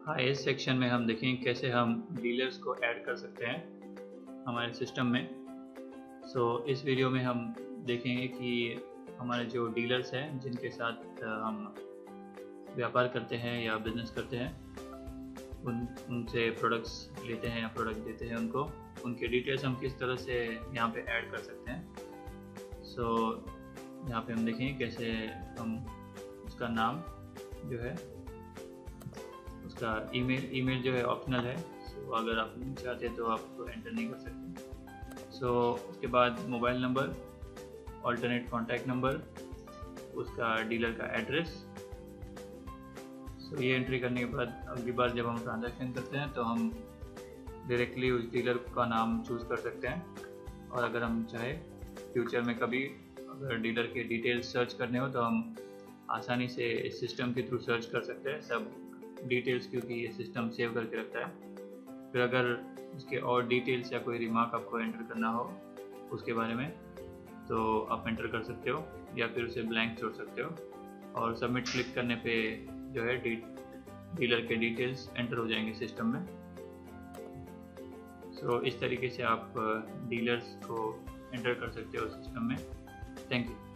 हाँ, इस सेक्शन में हम देखेंगे कैसे हम डीलर्स को ऐड कर सकते हैं हमारे सिस्टम में। इस वीडियो में हम देखेंगे कि हमारे जो डीलर्स हैं जिनके साथ हम व्यापार करते हैं या बिजनेस करते हैं, उनसे प्रोडक्ट्स लेते हैं या प्रोडक्ट देते हैं उनको, उनके डिटेल्स हम किस तरह से यहाँ पे ऐड कर सकते हैं। यहाँ पे हम देखेंगे कैसे हम उसका नाम जो है, उसका ईमेल जो है ऑप्शनल है। अगर आप नहीं चाहते तो आप एंटर नहीं कर सकते। उसके बाद mobile number, alternate contact number, उसका डीलर का एड्रेस। ये एंट्री करने के बाद अगली बार जब हम ट्रांजैक्शन करते हैं तो हम डायरेक्टली उस डीलर का नाम चूज़ कर सकते हैं। और अगर हम चाहे फ्यूचर में कभी अगर डीलर के डिटेल्स सर्च करने हो तो हम आसानी से इस सिस्टम के थ्रू सर्च कर सकते हैं सब डिटेल्स, क्योंकि ये सिस्टम सेव करके रखता है। फिर अगर उसके और डिटेल्स या कोई रिमार्क आपको एंटर करना हो उसके बारे में तो आप एंटर कर सकते हो या फिर उसे ब्लैंक छोड़ सकते हो। और सबमिट क्लिक करने पे जो है डीलर के डिटेल्स एंटर हो जाएंगे सिस्टम में। इस तरीके से आप डीलर्स को एंटर कर सकते हो सिस्टम में। Thank you.